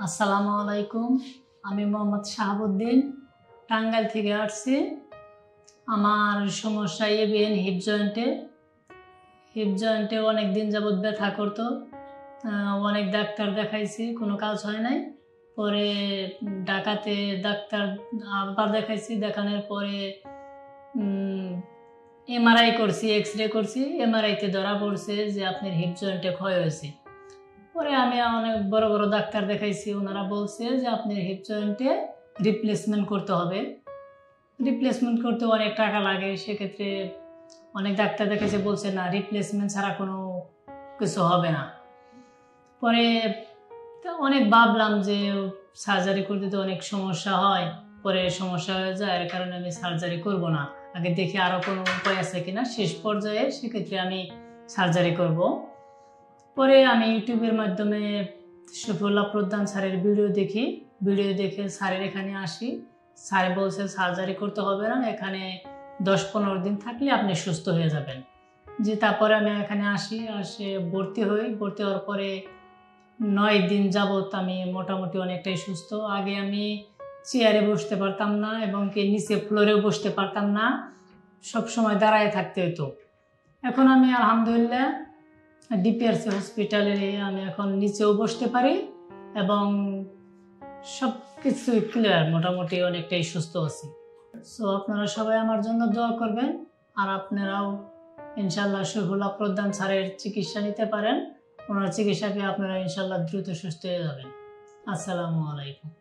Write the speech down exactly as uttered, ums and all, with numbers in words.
আসসালামু আলাইকুম। আমি মোহাম্মদ শাহাবুদ্দিন, টাঙ্গাইল থেকে আসছি। আমার সমস্যা এবিএন হিপ জয়েন্টে হিপ জয়েন্টে অনেক দিন যাবৎ ব্যথা করতো। অনেক ডাক্তার দেখাইছি, কোনো কাজ হয় নাই। পরে ঢাকাতে ডাক্তার আবার দেখাইছি, দেখানোর পরে এমআরআই করছি, এক্স রে করছি। এমআরআইতে ধরা পড়ছে যে আপনার হিপ জয়েন্টে ক্ষয় হয়েছে। পরে আমি অনেক বড় বড় ডাক্তার দেখাইছি, ওনারা বলছে যে আপনার হিপ জয়েন্টে রিপ্লেসমেন্ট করতে হবে। রিপ্লেসমেন্ট করতে অনেক টাকা লাগে, সেক্ষেত্রে অনেক ডাক্তার দেখাইছে, বলছে না, রিপ্লেসমেন্ট ছাড়া কোনো কিছু হবে না। পরে অনেক ভাবলাম যে সার্জারি করতে তো অনেক সমস্যা হয়, পরে সমস্যা হয়ে যায়, এর কারণে আমি সার্জারি করব না, আগে দেখি আরও কোনো উপায় আছে কিনা, শেষ পর্যায়ে সেক্ষেত্রে আমি সার্জারি করব। পরে আমি ইউটিউবের মাধ্যমে শফিউল্লাহ প্রধান স্যারের ভিডিও দেখি, ভিডিও দেখে স্যারের এখানে আসি। স্যার বলছে সার্জারি করতে হবে না, এখানে দশ পনেরো দিন থাকলে আপনি সুস্থ হয়ে যাবেন। যে তারপরে আমি এখানে আসি, আসে ভর্তি হই। ভর্তি হওয়ার পরে নয় দিন যাবৎ আমি মোটামুটি অনেকটাই সুস্থ। আগে আমি চেয়ারে বসতে পারতাম না, এবং কি নিচে ফ্লোরেও বসতে পারতাম না, সব সময় দাঁড়ায় থাকতে হতো। এখন আমি আলহামদুলিল্লাহ ডিপিআরসি হসপিটালে আমি এখন নিচেও বসতে পারি, এবং সব কিছুই ক্লিয়ার, মোটামুটি অনেকটাই সুস্থ আছি। সো আপনারা সবাই আমার জন্য দোয়া করবেন, আর আপনারাও ইনশাল্লাহ শফিউল্লাহ প্রধান স্যারের চিকিৎসা নিতে পারেন। ওনার চিকিৎসাকে আপনারা ইনশাল্লাহ দ্রুত সুস্থ হয়ে যাবেন। আসসালামু আলাইকুম।